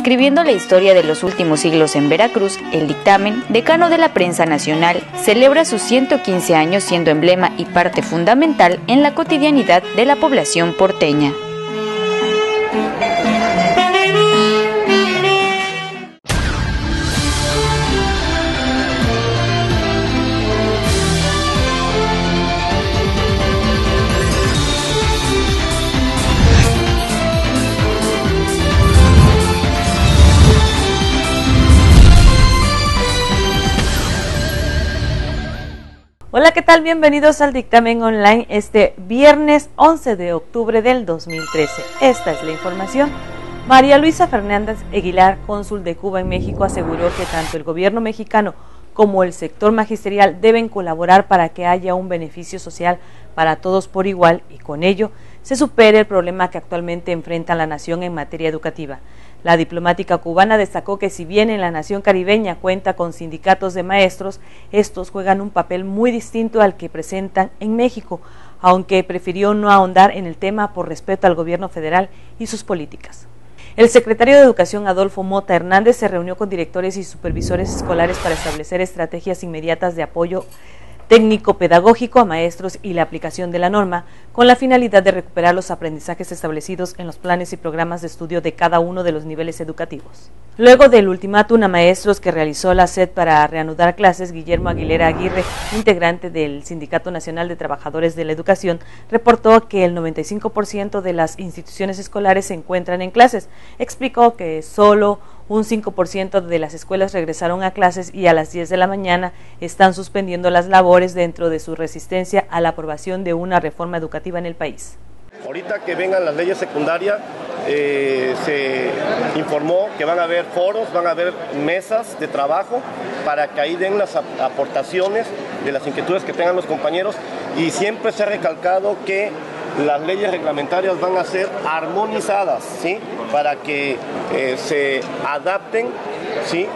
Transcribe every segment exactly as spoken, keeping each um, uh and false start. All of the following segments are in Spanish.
Escribiendo la historia de los últimos siglos en Veracruz, el dictamen, decano de la prensa nacional, celebra sus ciento quince años siendo emblema y parte fundamental en la cotidianidad de la población porteña. Hola, ¿qué tal? Bienvenidos al dictamen online este viernes once de octubre del dos mil trece. Esta es la información. María Luisa Fernández Aguilar, cónsul de Cuba en México, aseguró que tanto el gobierno mexicano como el sector magisterial deben colaborar para que haya un beneficio social para todos por igual y con ello se supere el problema que actualmente enfrenta la nación en materia educativa. La diplomática cubana destacó que si bien en la nación caribeña cuenta con sindicatos de maestros, estos juegan un papel muy distinto al que presentan en México, aunque prefirió no ahondar en el tema por respeto al gobierno federal y sus políticas. El secretario de Educación, Adolfo Mota Hernández, se reunió con directores y supervisores escolares para establecer estrategias inmediatas de apoyo técnico-pedagógico a maestros y la aplicación de la norma, con la finalidad de recuperar los aprendizajes establecidos en los planes y programas de estudio de cada uno de los niveles educativos. Luego del ultimátum a maestros que realizó la S E D para reanudar clases, Guillermo Aguilera Aguirre, integrante del Sindicato Nacional de Trabajadores de la Educación, reportó que el noventa y cinco por ciento de las instituciones escolares se encuentran en clases. Explicó que solo un cinco por ciento de las escuelas regresaron a clases y a las diez de la mañana están suspendiendo las labores dentro de su resistencia a la aprobación de una reforma educativa en el país. Ahorita que vengan las leyes secundarias, eh, se informó que van a haber foros, van a haber mesas de trabajo para que ahí den las aportaciones de las inquietudes que tengan los compañeros, y siempre se ha recalcado que las leyes reglamentarias van a ser armonizadas, ¿sí? Para que eh, se adapten, ¿sí?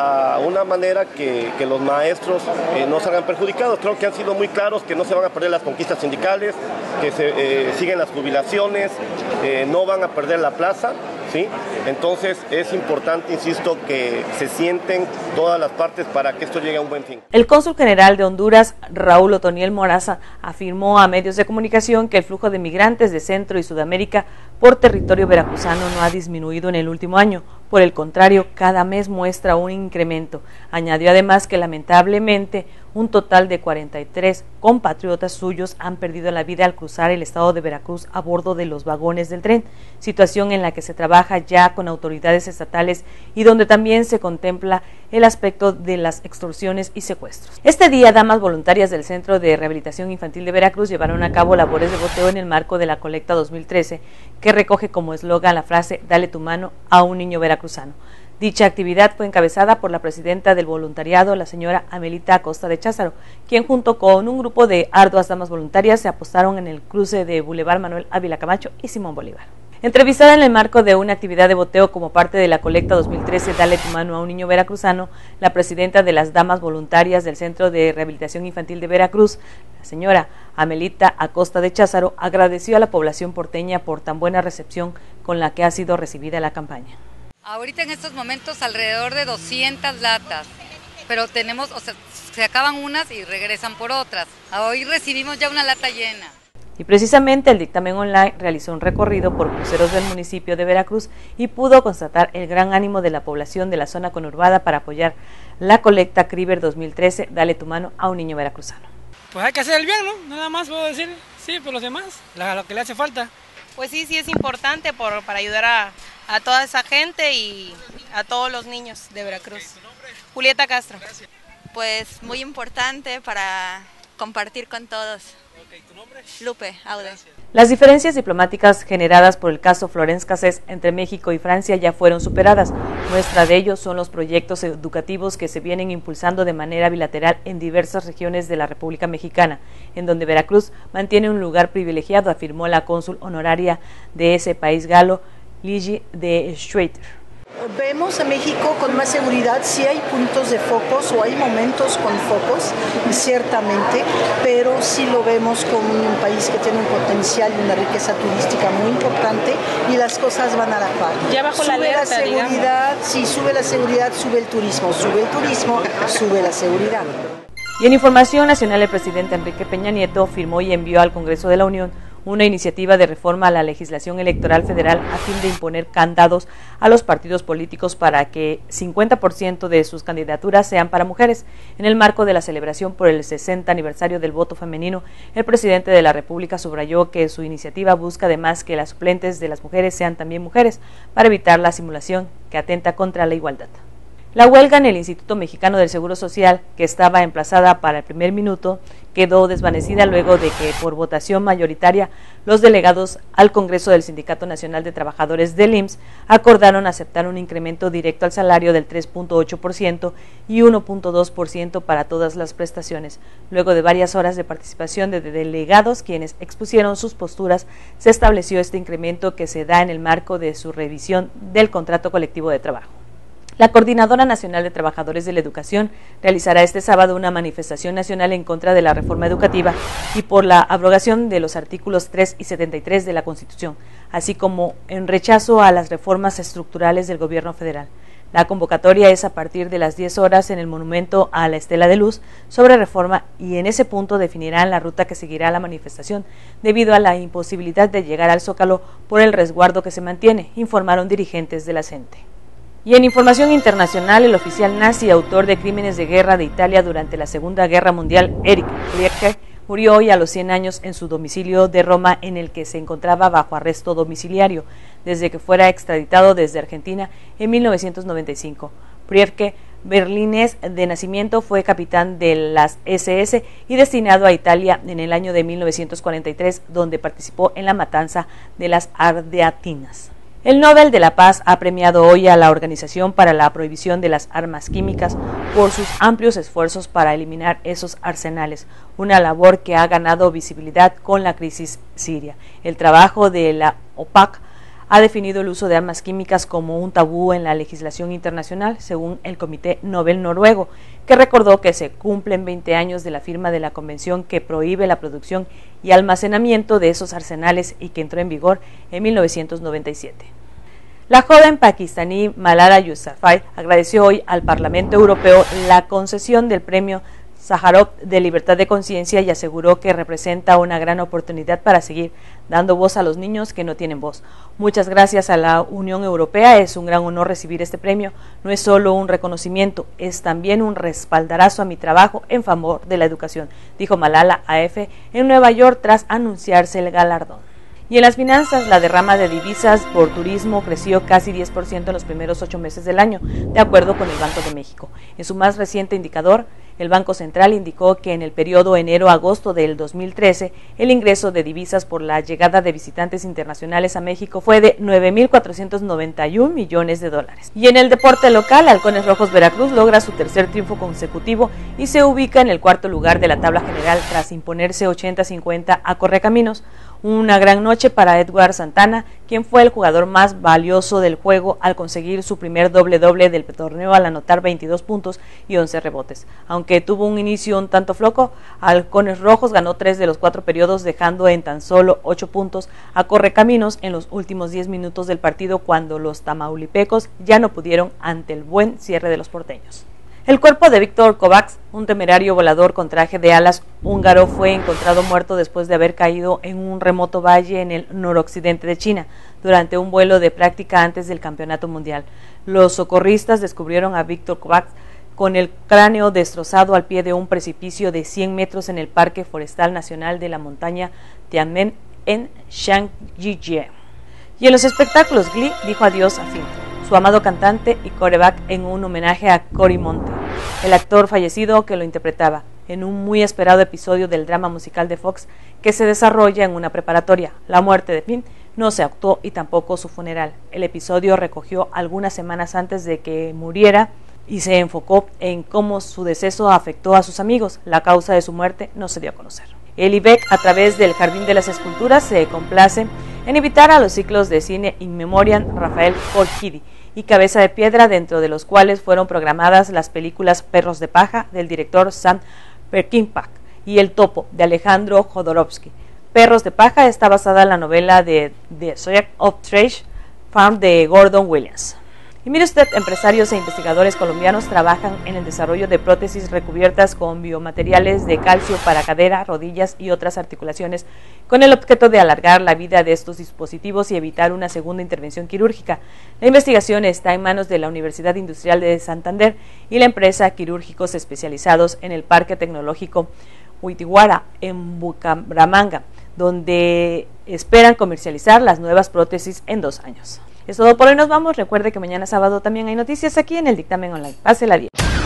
A una manera que, que los maestros eh, no salgan perjudicados. Creo que han sido muy claros que no se van a perder las conquistas sindicales, que se eh, siguen las jubilaciones, eh, no van a perder la plaza, ¿sí? Entonces es importante, insisto, que se sienten todas las partes para que esto llegue a un buen fin. El cónsul general de Honduras, Raúl Otoniel Moraza, afirmó a medios de comunicación que el flujo de migrantes de Centro y Sudamérica por territorio veracruzano no ha disminuido en el último año. Por el contrario, cada mes muestra un incremento. Añadió además que lamentablemente un total de cuarenta y tres compatriotas suyos han perdido la vida al cruzar el estado de Veracruz a bordo de los vagones del tren, situación en la que se trabaja ya con autoridades estatales y donde también se contempla el aspecto de las extorsiones y secuestros. Este día, damas voluntarias del Centro de Rehabilitación Infantil de Veracruz llevaron a cabo labores de boteo en el marco de la colecta dos mil trece, que recoge como eslogan la frase "Dale tu mano a un niño veracruzano". Dicha actividad fue encabezada por la presidenta del voluntariado, la señora Amelita Acosta de Cházaro, quien junto con un grupo de arduas damas voluntarias se apostaron en el cruce de Boulevard Manuel Ávila Camacho y Simón Bolívar. Entrevistada en el marco de una actividad de boteo como parte de la colecta dos mil trece Dale tu mano a un niño veracruzano, la presidenta de las damas voluntarias del Centro de Rehabilitación Infantil de Veracruz, la señora Amelita Acosta de Cházaro, agradeció a la población porteña por tan buena recepción con la que ha sido recibida la campaña. Ahorita en estos momentos alrededor de doscientas latas, pero tenemos, o sea, se acaban unas y regresan por otras. Hoy recibimos ya una lata llena. Y precisamente el dictamen online realizó un recorrido por cruceros del municipio de Veracruz y pudo constatar el gran ánimo de la población de la zona conurbada para apoyar la colecta Criber dos mil trece, Dale tu mano a un niño veracruzano. Pues hay que hacer el bien, ¿no? Nada más puedo decir, sí, por los demás, la, lo que le hace falta. Pues sí, sí es importante por, para ayudar a, a toda esa gente y a todos los niños de Veracruz. Julieta Castro. Gracias. Pues muy importante para compartir con todos. Okay, ¿tu nombre? Lupe Aude. Las diferencias diplomáticas generadas por el caso Florence Cassés entre México y Francia ya fueron superadas. Muestra de ello son los proyectos educativos que se vienen impulsando de manera bilateral en diversas regiones de la República Mexicana, en donde Veracruz mantiene un lugar privilegiado, afirmó la cónsul honoraria de ese país galo, Ligi de Schweiter. Vemos a México con más seguridad, sí hay puntos de focos o hay momentos con focos, ciertamente, pero sí lo vemos como un país que tiene un potencial y una riqueza turística muy importante y las cosas van a la par. Ya bajo sube la alerta, la seguridad, digamos. Si sube la seguridad, sube el turismo, sube el turismo, sube la seguridad. Y en información nacional, el presidente Enrique Peña Nieto firmó y envió al Congreso de la Unión una iniciativa de reforma a la legislación electoral federal a fin de imponer candados a los partidos políticos para que cincuenta por ciento de sus candidaturas sean para mujeres. En el marco de la celebración por el sesenta aniversario del voto femenino, el presidente de la República subrayó que su iniciativa busca además que las suplentes de las mujeres sean también mujeres, para evitar la simulación que atenta contra la igualdad. La huelga en el Instituto Mexicano del Seguro Social, que estaba emplazada para el primer minuto, quedó desvanecida luego de que, por votación mayoritaria, los delegados al Congreso del Sindicato Nacional de Trabajadores del I M S S acordaron aceptar un incremento directo al salario del tres punto ocho por ciento y uno punto dos por ciento para todas las prestaciones. Luego de varias horas de participación de delegados, quienes expusieron sus posturas, se estableció este incremento que se da en el marco de su revisión del contrato colectivo de trabajo. La Coordinadora Nacional de Trabajadores de la Educación realizará este sábado una manifestación nacional en contra de la reforma educativa y por la abrogación de los artículos tres y setenta y tres de la Constitución, así como en rechazo a las reformas estructurales del gobierno federal. La convocatoria es a partir de las diez horas en el Monumento a la Estela de Luz sobre reforma y en ese punto definirán la ruta que seguirá la manifestación debido a la imposibilidad de llegar al Zócalo por el resguardo que se mantiene, informaron dirigentes de la C E N T E. Y en información internacional, el oficial nazi autor de crímenes de guerra de Italia durante la Segunda Guerra Mundial, Erich Priebke, murió hoy a los cien años en su domicilio de Roma, en el que se encontraba bajo arresto domiciliario, desde que fuera extraditado desde Argentina en mil novecientos noventa y cinco. Priebke, berlinés de nacimiento, fue capitán de las ese ese y destinado a Italia en el año de mil novecientos cuarenta y tres, donde participó en la matanza de las Ardeatinas. El Nobel de la Paz ha premiado hoy a la Organización para la Prohibición de las Armas Químicas por sus amplios esfuerzos para eliminar esos arsenales, una labor que ha ganado visibilidad con la crisis siria. El trabajo de la OPAC ha definido el uso de armas químicas como un tabú en la legislación internacional, según el Comité Nobel noruego, que recordó que se cumplen veinte años de la firma de la convención que prohíbe la producción y almacenamiento de esos arsenales y que entró en vigor en mil novecientos noventa y siete. La joven pakistaní Malala Yousafzai agradeció hoy al Parlamento Europeo la concesión del premio Sájarov de Libertad de Conciencia y aseguró que representa una gran oportunidad para seguir dando voz a los niños que no tienen voz. Muchas gracias a la Unión Europea, es un gran honor recibir este premio. No es solo un reconocimiento, es también un respaldarazo a mi trabajo en favor de la educación, dijo Malala a EFE en Nueva York tras anunciarse el galardón. Y en las finanzas, la derrama de divisas por turismo creció casi diez por ciento en los primeros ocho meses del año, de acuerdo con el Banco de México. En su más reciente indicador, el Banco Central indicó que en el periodo enero-agosto del dos mil trece, el ingreso de divisas por la llegada de visitantes internacionales a México fue de nueve mil cuatrocientos noventa y un millones de dólares. Y en el deporte local, Halcones Rojos Veracruz logra su tercer triunfo consecutivo y se ubica en el cuarto lugar de la tabla general tras imponerse ochenta a cincuenta a Correcaminos. Una gran noche para Edward Santana, quien fue el jugador más valioso del juego al conseguir su primer doble-doble del torneo al anotar veintidós puntos y once rebotes. Aunque tuvo un inicio un tanto flojo, Halcones Rojos ganó tres de los cuatro periodos, dejando en tan solo ocho puntos a Correcaminos en los últimos diez minutos del partido, cuando los tamaulipecos ya no pudieron ante el buen cierre de los porteños. El cuerpo de Víctor Kovács, un temerario volador con traje de alas húngaro, fue encontrado muerto después de haber caído en un remoto valle en el noroccidente de China durante un vuelo de práctica antes del Campeonato Mundial. Los socorristas descubrieron a Víctor Kovács con el cráneo destrozado al pie de un precipicio de cien metros en el Parque Forestal Nacional de la Montaña Tianmen en Shangjie. Y en los espectáculos, Glee dijo adiós a Finn, su amado cantante y coreback, en un homenaje a Cory Monteith, el actor fallecido que lo interpretaba, en un muy esperado episodio del drama musical de Fox que se desarrolla en una preparatoria. La muerte de Finn no se actuó y tampoco su funeral. El episodio recogió algunas semanas antes de que muriera y se enfocó en cómo su deceso afectó a sus amigos. La causa de su muerte no se dio a conocer. El I B E C, a través del Jardín de las Esculturas, se complace en invitar a los ciclos de cine In Memoriam Rafael Colquidi y Cabeza de Piedra, dentro de los cuales fueron programadas las películas Perros de Paja, del director Sam Peckinpah, y El Topo, de Alejandro Jodorowsky. Perros de Paja está basada en la novela de The Soil of Trash Farm de Gordon Williams. Y mire usted, empresarios e investigadores colombianos trabajan en el desarrollo de prótesis recubiertas con biomateriales de calcio para cadera, rodillas y otras articulaciones, con el objeto de alargar la vida de estos dispositivos y evitar una segunda intervención quirúrgica. La investigación está en manos de la Universidad Industrial de Santander y la empresa Quirúrgicos Especializados en el Parque Tecnológico Huitiguara, en Bucaramanga, donde esperan comercializar las nuevas prótesis en dos años. Es todo por hoy, nos vamos. Recuerde que mañana sábado también hay noticias aquí en el Dictamen Online. Pásela bien.